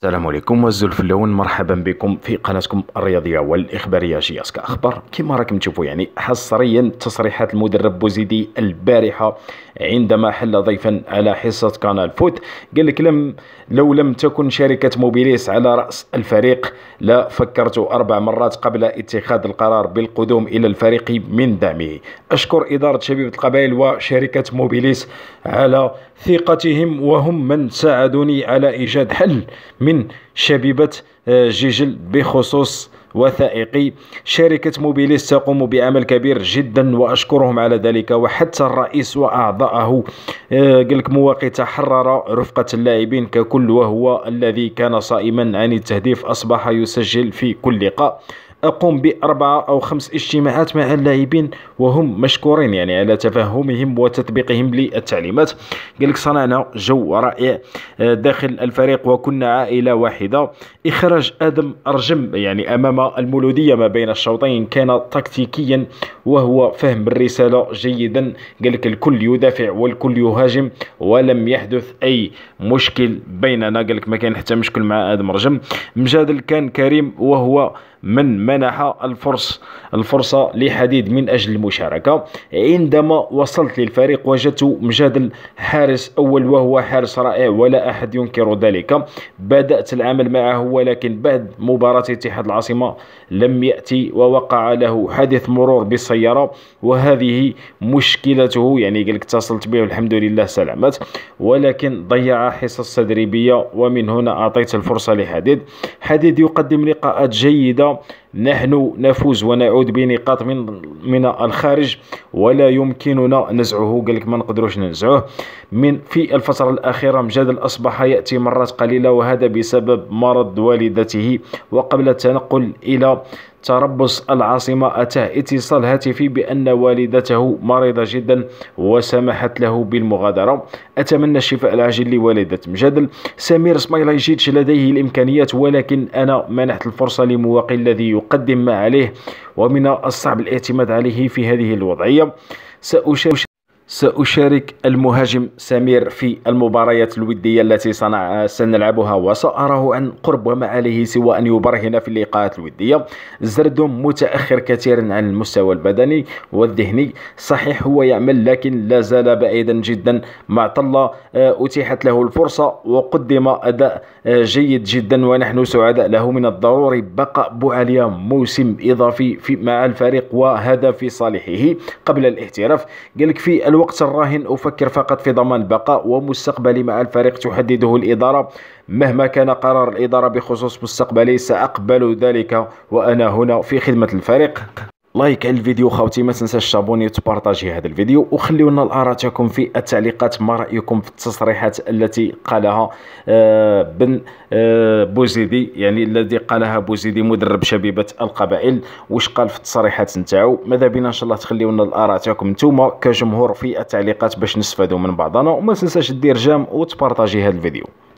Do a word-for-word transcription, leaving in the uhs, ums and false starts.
السلام عليكم والزلفلون، مرحبا بكم في قناتكم الرياضيه والاخباريه جياسكا اخبار. كما راكم تشوفوا يعني حصريا تصريحات المدرب بوزيدي البارحه عندما حل ضيفا على حصه قناه فوت. قال لك لم لو لم تكن شركه موبيليس على راس الفريق لا فكرت اربع مرات قبل اتخاذ القرار بالقدوم الى الفريق من دعمه. اشكر اداره شبيبه القبائل وشركه موبيليس على ثقتهم، وهم من ساعدوني على ايجاد حل من شبيبة جيجل بخصوص وثائقي. شركة موبيليس تقوم بعمل كبير جدا وأشكرهم على ذلك، وحتى الرئيس وأعضاءه. قال لك مواقيت حرر رفقة اللاعبين ككل، وهو الذي كان صائما عن التهديف أصبح يسجل في كل لقاء. أقوم بأربعة أو خمس اجتماعات مع اللاعبين وهم مشكورين يعني على تفهمهم وتطبيقهم للتعليمات. قال لك صنعنا جو رائع داخل الفريق وكنا عائلة واحدة. إخراج آدم أرجم يعني أمام المولودية ما بين الشوطين كان تكتيكيا وهو فهم الرسالة جيدا. قال لك الكل يدافع والكل يهاجم ولم يحدث أي مشكل بيننا. قال لك ما كان حتى مشكل مع آدم أرجم. مجادل كان كريم وهو من منح الفرص الفرصة لحديد من أجل المشاركة. عندما وصلت للفريق وجدت مجادل حارس أول وهو حارس رائع ولا أحد ينكر ذلك. بدأت العمل معه، ولكن بعد مباراة اتحاد العاصمة لم يأتي ووقع له حادث مرور بالسيارة، وهذه مشكلته. يعني قال لك اتصلت به والحمد لله سلامت، ولكن ضيع حصص تدريبية ومن هنا أعطيت الفرصة لحديد. حديد يقدم لقاءات جيدة، نحن نفوز ونعود بنقاط من من الخارج ولا يمكننا نزعه. قال لك ما نقدروش ننزعه. من في الفترة الأخيرة مجادل أصبح يأتي مرات قليلة، وهذا بسبب مرض والدته، وقبل التنقل إلى تربص العاصمة أتاه اتصال هاتفي بأن والدته مريضة جدا وسمحت له بالمغادرة. أتمنى الشفاء العاجل لوالدة مجادل. سمير سمايلايجيتش لديه الإمكانيات، ولكن أنا منحت الفرصة لمواقي الذي يقدم ما عليه، ومن الصعب الاعتماد عليه في هذه الوضعية. سأشارك سأشارك المهاجم سمير في المباريات الودية التي صنع سنلعبها، وسأراه عن قرب وما عليه سوى أن يبرهن في اللقاءات الودية. زردوم متأخر كثيرا عن المستوى البدني والذهني، صحيح هو يعمل لكن لا زال بعيدا جدا. مع طلة أتيحت له الفرصة وقدم أداء جيد جدا ونحن سعداء له. من الضروري بقاء بوعليا موسم إضافي في مع الفريق، وهذا في صالحه قبل الاحتراف. قال لك في الوقت الراهن أفكر فقط في ضمان البقاء، ومستقبلي مع الفريق تحدده الإدارة. مهما كان قرار الإدارة بخصوص مستقبلي سأقبل ذلك، وأنا هنا في خدمة الفريق. لايك على الفيديو خوتي، ما تنساش تابوني وتبارطاجي هذا الفيديو، وخليونا الآراءكم في التعليقات. ما رأيكم في التصريحات التي قالها آه بن آه بوزيدي، يعني الذي قالها بوزيدي مدرب شبيبة القبائل؟ واش قال في التصريحات نتاعو؟ ماذا بينا ان شاء الله تخليونا الآراءكم نتوما كجمهور في التعليقات باش نستفادوا من بعضنا، وما تنساش دير جام وتبارطاجي هذا الفيديو.